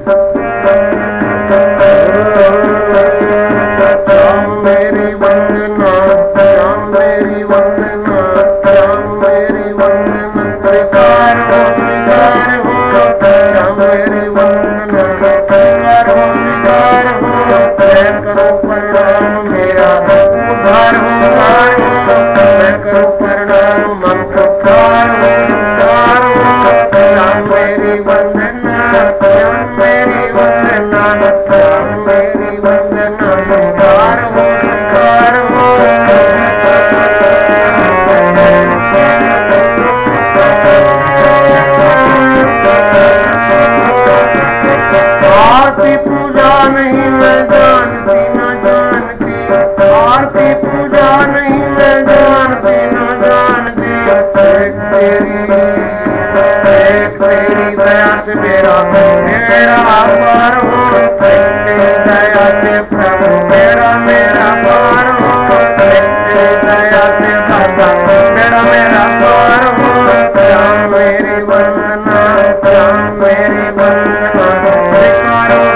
श्याम मेरी वंदना, श्याम मेरी वंदना, श्याम मेरी वंदना, स्वीकार हो श्याम मेरी वंदना, स्वीकार हो मैं करूं प्रणाम मेरा उद्धार हो, मैं करूं प्रणाम मन को उद्धार हो। श्याम मेरी वंदना, श्याम मेरी वंदना, श्याम मेरी वंदना, स्वीकार हो आरती पूजा नहीं मैं जानती न जानती, आरती पूजा नहीं मैं जानती न जानती, एक तेरी दया से मेरा पार हो, तेरी दया से प्रभु मेरा पार हो, तेरी दया से दाता मेरा पार हो। श्याम मेरी वंदना, श्याम मेरी वंदना, स्वीकार हो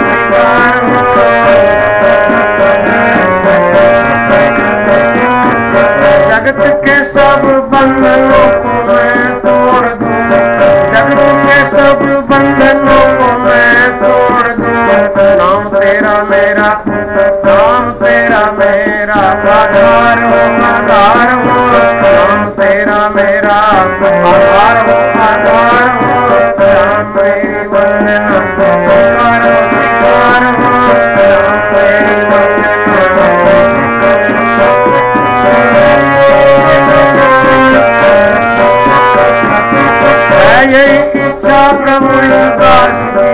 जगत के सब बंधनों को मैं तोड़ दूं, जगत के सब बंधनों को मैं तोड़ दूं, नाम तेरा मेरा, नाम तेरा मेरा आधार हो, आधार हो, नाम तेरा मेरा आधार हो, आधार हो। श्याम मेरी वंदना, स्वीकार हो श्याम मेरी वंदना। यही इच्छा प्रभु दास की,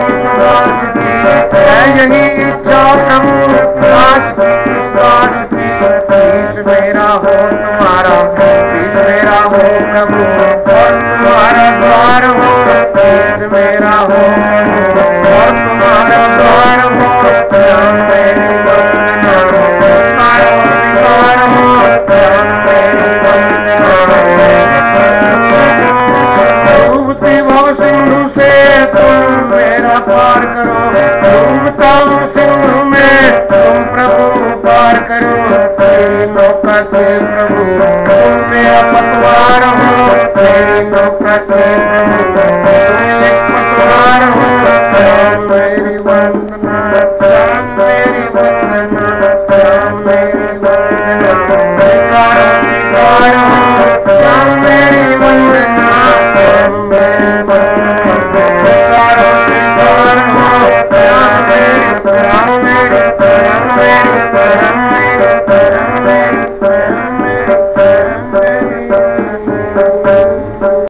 यही इच्छा प्रभु दास की, शीश मेरा हो तुम्हारा, शीश मेरा हो प्रभु और तुम्हारा द्वार हो, शीश मेरा हो